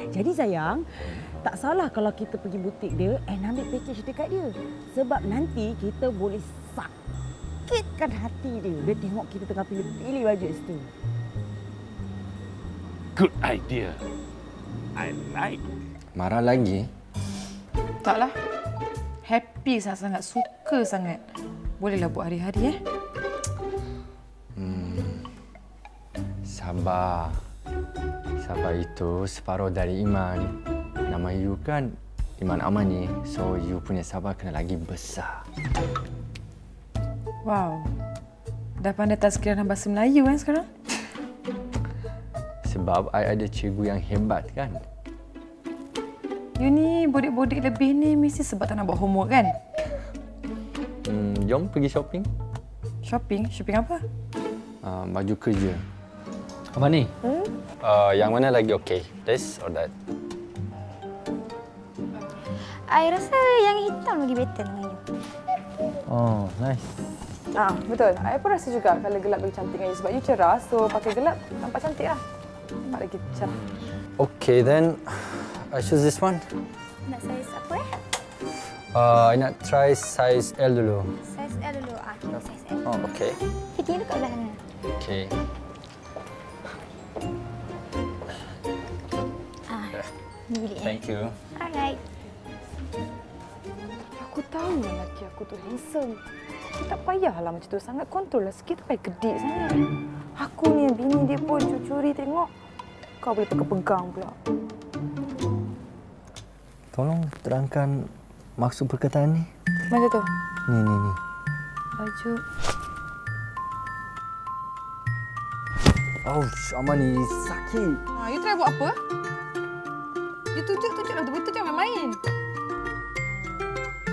Jadi sayang, tak salah kalau kita pergi butik dia ambil package dekat dia. Sebab nanti kita boleh sakitkan hati dia. Dia tengok kita tengah pilih-pilih baju situ. Good idea. I like. Marah lagi? Taklah. Happy sangat-sangat, suka sangat. Bolehlah buat hari-hari Sabar. Sabar itu separuh dari iman. Nama you kan Iman Amani. So you punya sabar kena lagi besar. Wow. Dah pandai tazkirah bahasa Melayu kan sekarang? Sebab I ada cikgu yang hebat kan. You ni bodik-bodik lebih ni mesti sebab tak nak buat homework kan? Jom pergi shopping. Shopping? Shopping apa? Baju kerja. Apa ni? Yang mana lagi okey? This or that? I rasa yang hitam lagi better dengan you. Oh, nice. Betul. I pun rasa juga kalau gelap lebih cantik dengan you sebab you cerah. So pakai gelap nampak cantik lah. Nampak lagi cerah. Okay then, I choose this one. Nak size apa I nak try size L dulu. Size L dulu. Kita size L. Oh, okay. Fitting dekat belah sana. Okay. Ni bilik Thank you. Alright. Aku tahu lelaki aku tu handsome. Kita tak payahlah macam tu sangat. Kontrol lah sikit, tak payah gedik sangat. Aku ni bini dia pun curi tengok. Kau boleh pegang-pegang pula. Tolong terangkan maksud perkataan ni. Macam tu? Ni. Baju. Ouch, Amani sakit. You try buat apa? You tunjuk lah. Betul-betul jangan main-main.